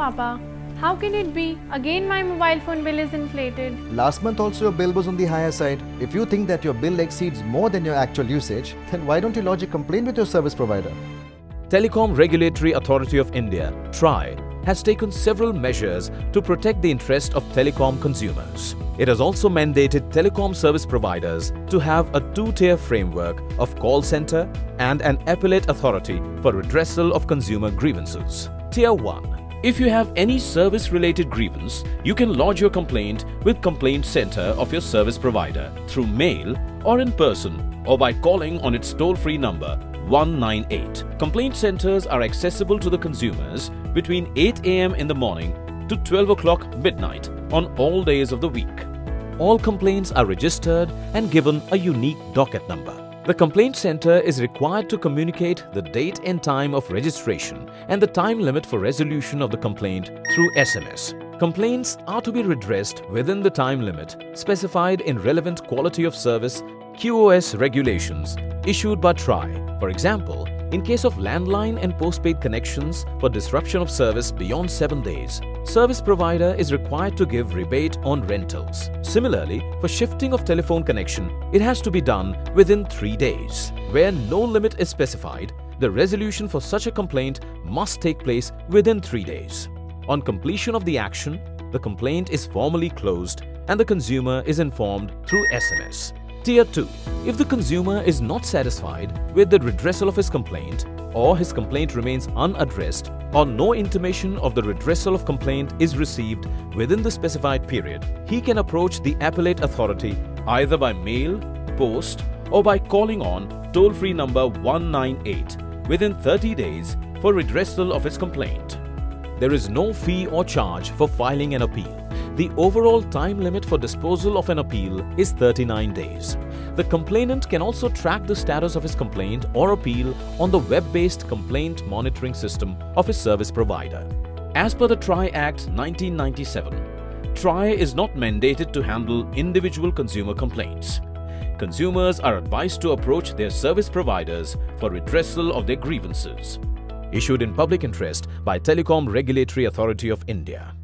Papa. How can it be? Again my mobile phone bill is inflated. Last month also your bill was on the higher side. If you think that your bill exceeds more than your actual usage, then why don't you lodge a complaint with your service provider? Telecom Regulatory Authority of India, TRAI, has taken several measures to protect the interest of telecom consumers. It has also mandated telecom service providers to have a two-tier framework of call center and an appellate authority for redressal of consumer grievances. Tier 1. If you have any service-related grievance, you can lodge your complaint with Complaint Center of your service provider through mail or in person or by calling on its toll-free number 198. Complaint centers are accessible to the consumers between 8 a.m. in the morning to 12 o'clock midnight on all days of the week. All complaints are registered and given a unique docket number. The complaint center is required to communicate the date and time of registration and the time limit for resolution of the complaint through SMS. Complaints are to be redressed within the time limit specified in relevant quality of service QoS regulations issued by TRAI. For example, in case of landline and postpaid connections for disruption of service beyond 7 days, service provider is required to give rebate on rentals. Similarly, for shifting of telephone connection, it has to be done within 3 days. Where no limit is specified, the resolution for such a complaint must take place within 3 days. On completion of the action, the complaint is formally closed and the consumer is informed through SMS. Tier 2. If the consumer is not satisfied with the redressal of his complaint or his complaint remains unaddressed or no intimation of the redressal of complaint is received within the specified period, he can approach the appellate authority either by mail, post or by calling on toll-free number 198 within 30 days for redressal of his complaint. There is no fee or charge for filing an appeal. The overall time limit for disposal of an appeal is 39 days. The complainant can also track the status of his complaint or appeal on the web-based complaint monitoring system of his service provider. As per the TRAI Act 1997, TRAI is not mandated to handle individual consumer complaints. Consumers are advised to approach their service providers for redressal of their grievances. Issued in public interest by Telecom Regulatory Authority of India.